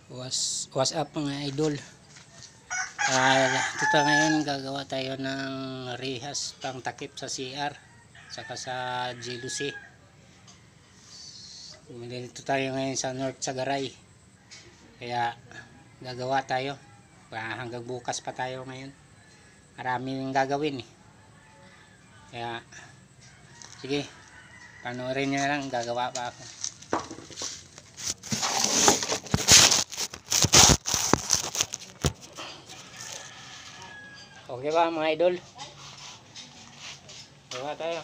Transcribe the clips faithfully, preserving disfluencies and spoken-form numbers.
Was, what's up mga idol? Uh, dito ngayon gagawa tayo ng rehas pang takip sa C R saka sa Jealousy. Dito tayo ngayon sa North Sagaray. Kaya gagawa tayo. Hanggang bukas pa tayo ngayon. Maraming gagawin eh. Kaya sige, panoorin nyo na lang, gagawa pa ako. Okay ba mga idol? Gawa tayo.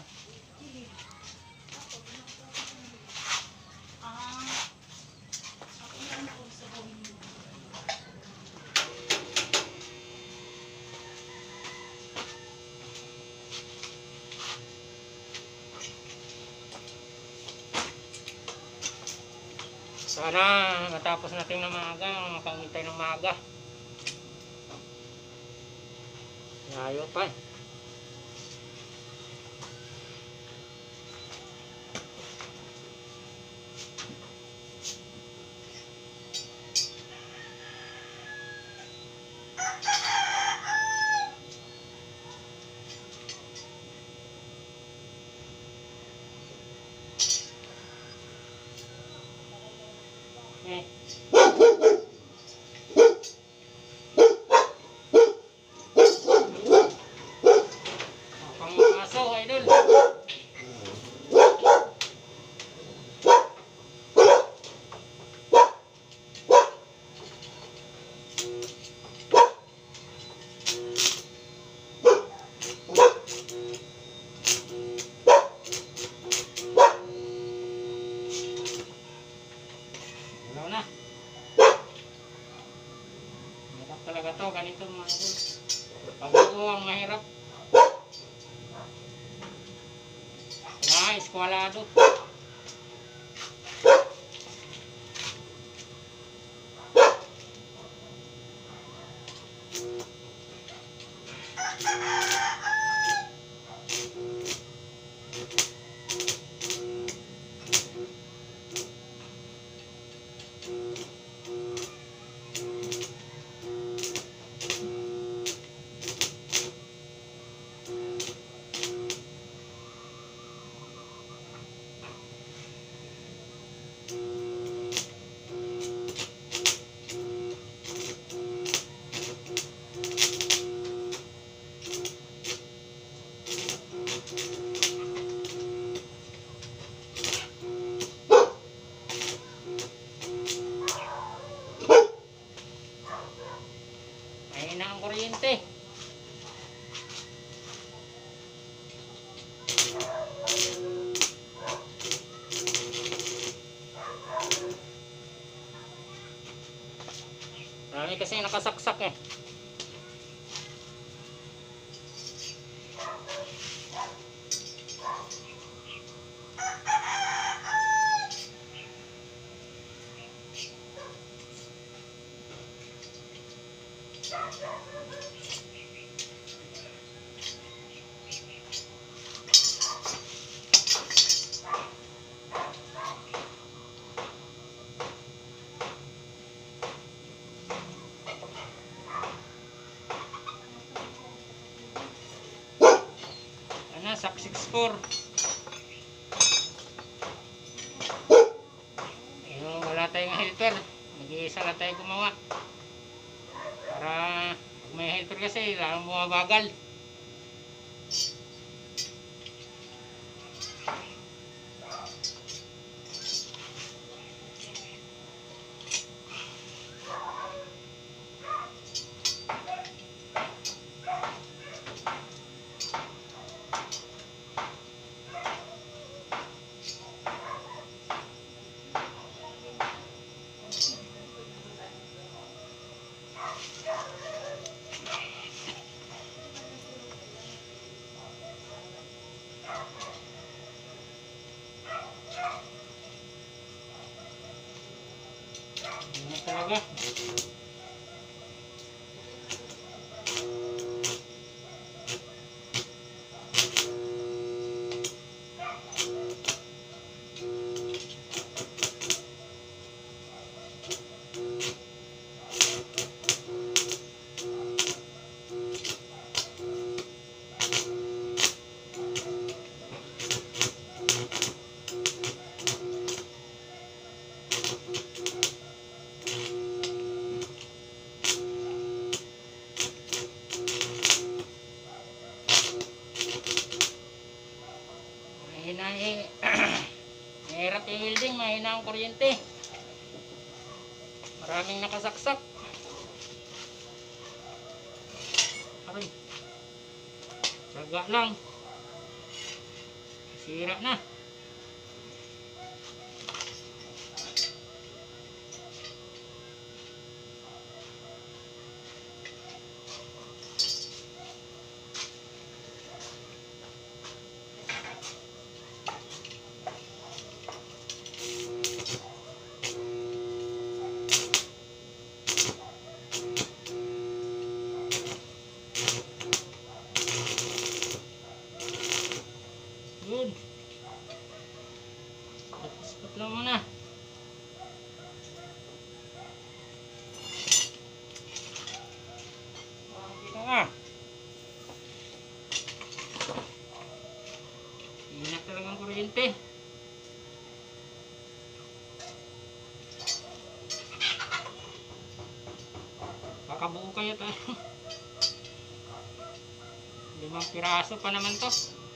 Sana matapos natin ng maaga, makangintay ng maaga. Ayaw pa eh. Eh. Talaga to, ganito mga idol. Pag-uo ang mahirap. Na, eskwalado. Mahina ang kuryente. Marami kasi nakasaksak eh. Ano, sak six four. Ayun, wala tayong helper. Mag-iisa lang tayo gumawa. Para may helper kasi lalong bumabagal. Ano talaga? kuryente. Maraming nakasaksak. Aray. Tsaga lang. Sira na. Good. Tapos lang muna. Dito nga. Ingat talagang kuryente. Kakabuo kayo tayo. Limang piraso pa naman to.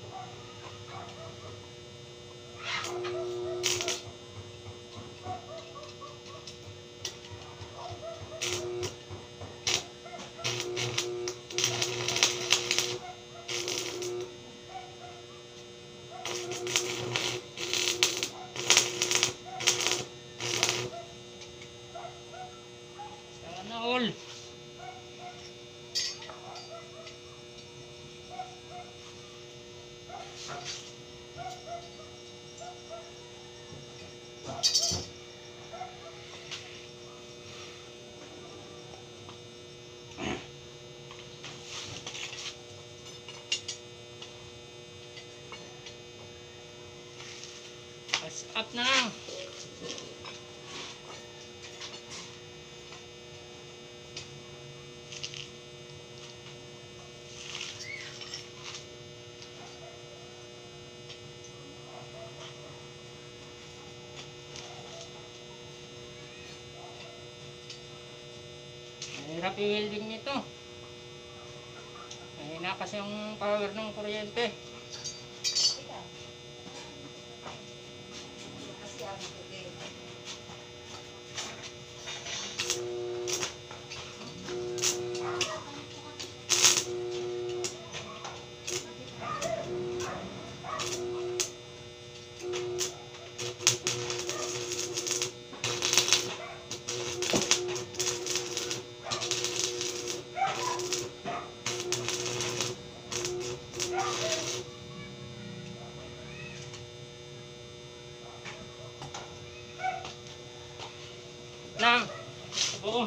Sana all. Pass up na lang. Mahirap i-welding nito. Mahina kasi yung power ng kuryente. Lang. Oo.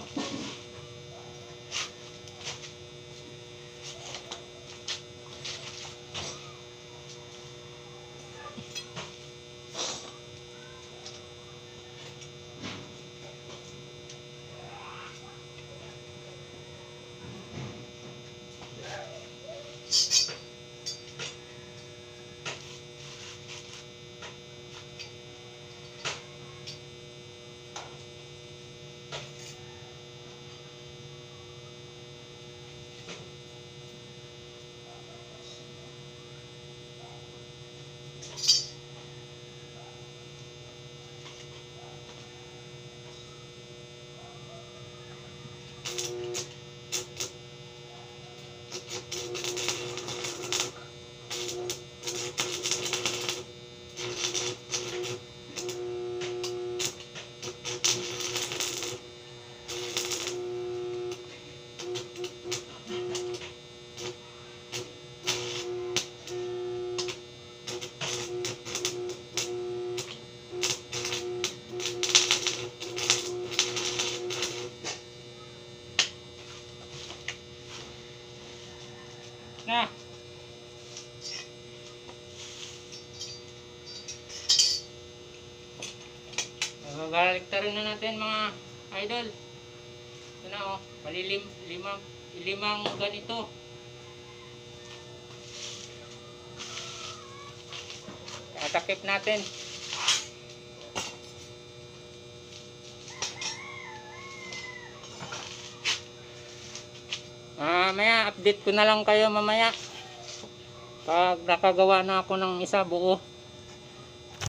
Na. Magaliktarin na natin mga idol. Ito na oh, palilim limang limang ganito. Tatakip natin. Mamaya, update ko na lang kayo mamaya. Pag nakagawa na ako ng isa buo.